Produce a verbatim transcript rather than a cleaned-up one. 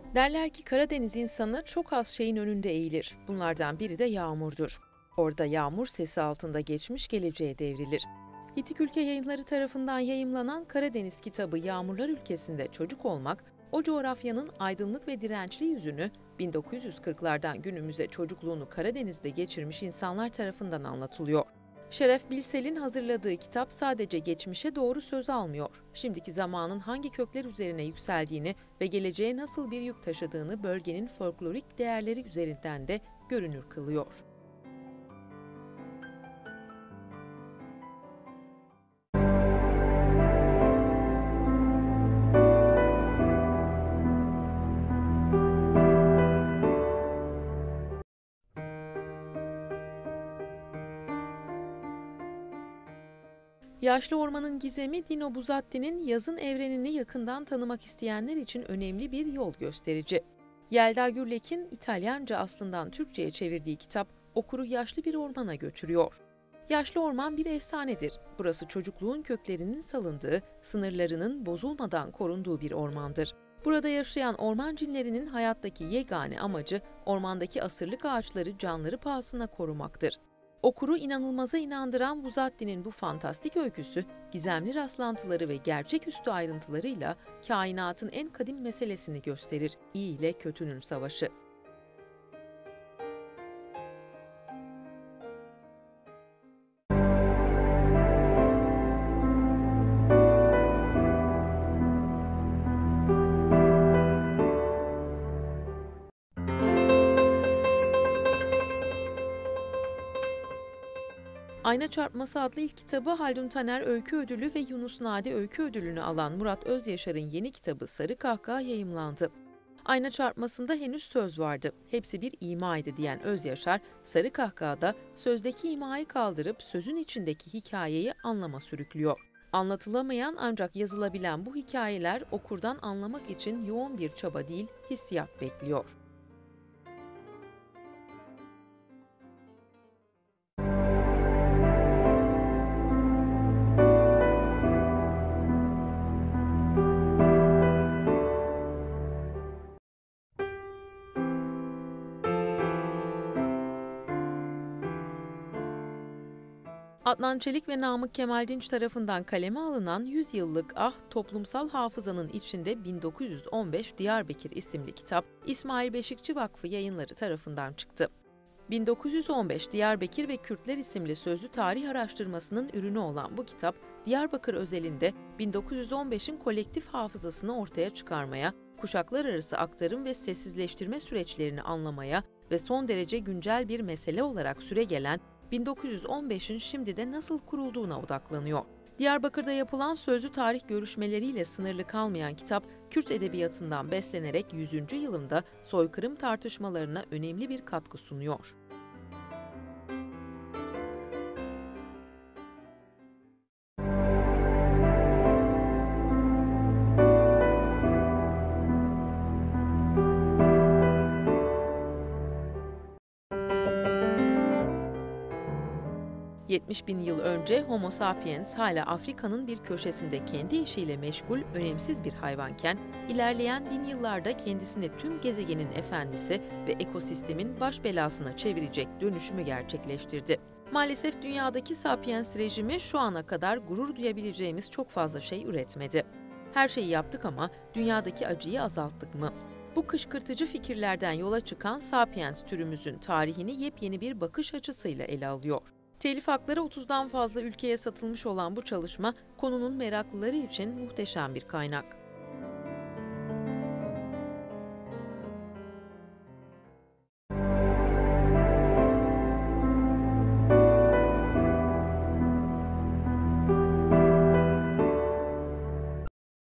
Derler ki Karadeniz insanı çok az şeyin önünde eğilir. Bunlardan biri de yağmurdur. Orada yağmur sesi altında geçmiş geleceğe devrilir. İTİK Ülke Yayınları tarafından yayımlanan Karadeniz kitabı Yağmurlar Ülkesi'nde çocuk olmak, o coğrafyanın aydınlık ve dirençli yüzünü bin dokuz yüz kırklardan günümüze çocukluğunu Karadeniz'de geçirmiş insanlar tarafından anlatılıyor. Şeref Bilsel'in hazırladığı kitap sadece geçmişe doğru söz almıyor. Şimdiki zamanın hangi kökler üzerine yükseldiğini ve geleceğe nasıl bir yük taşıdığını bölgenin folklorik değerleri üzerinden de görünür kılıyor. Yaşlı Ormanın Gizemi, Dino Buzzatti'nin yazın evrenini yakından tanımak isteyenler için önemli bir yol gösterici. Yelda Gürlek'in İtalyanca aslından Türkçe'ye çevirdiği kitap okuru yaşlı bir ormana götürüyor. Yaşlı orman bir efsanedir. Burası çocukluğun köklerinin salındığı, sınırlarının bozulmadan korunduğu bir ormandır. Burada yaşayan orman cinlerinin hayattaki yegane amacı ormandaki asırlık ağaçları canları pahasına korumaktır. Okuru inanılmaza inandıran Buzzatti'nin bu fantastik öyküsü, gizemli rastlantıları ve gerçeküstü ayrıntılarıyla kainatın en kadim meselesini gösterir: iyi ile kötünün savaşı. Ayna Çarpması adlı ilk kitabı Haldun Taner Öykü Ödülü ve Yunus Nadi Öykü Ödülünü alan Murat Özyaşar'ın yeni kitabı Sarı Kahkaha yayımlandı. Ayna çarpmasında henüz söz vardı. Hepsi bir imaydı diyen Özyaşar, Sarı Kahkaha'da sözdeki imayı kaldırıp sözün içindeki hikayeyi anlama sürüklüyor. Anlatılamayan ancak yazılabilen bu hikayeler okurdan anlamak için yoğun bir çaba değil, hissiyat bekliyor. Adnan Çelik ve Namık Kemal Dinç tarafından kaleme alınan yüz yıllık Ah Toplumsal Hafızanın içinde bin dokuz yüz on beş Diyarbakır isimli kitap İsmail Beşikçi Vakfı Yayınları tarafından çıktı. bin dokuz yüz on beş Diyarbakır ve Kürtler isimli sözlü tarih araştırmasının ürünü olan bu kitap, Diyarbakır özelinde bin dokuz yüz on beşin kolektif hafızasını ortaya çıkarmaya, kuşaklar arası aktarım ve sessizleştirme süreçlerini anlamaya ve son derece güncel bir mesele olarak süregelen bin dokuz yüz on beşin şimdi de nasıl kurulduğuna odaklanıyor. Diyarbakır'da yapılan sözlü tarih görüşmeleriyle sınırlı kalmayan kitap, Kürt edebiyatından beslenerek yüzüncü yılında soykırım tartışmalarına önemli bir katkı sunuyor. yetmiş bin yıl önce Homo sapiens hala Afrika'nın bir köşesinde kendi işiyle meşgul, önemsiz bir hayvanken, ilerleyen bin yıllarda kendisini tüm gezegenin efendisi ve ekosistemin baş belasına çevirecek dönüşümü gerçekleştirdi. Maalesef dünyadaki sapiens rejimi şu ana kadar gurur duyabileceğimiz çok fazla şey üretmedi. Her şeyi yaptık ama dünyadaki acıyı azalttık mı? Bu kışkırtıcı fikirlerden yola çıkan sapiens türümüzün tarihini yepyeni bir bakış açısıyla ele alıyor. Telif hakları otuzdan fazla ülkeye satılmış olan bu çalışma, konunun meraklıları için muhteşem bir kaynak.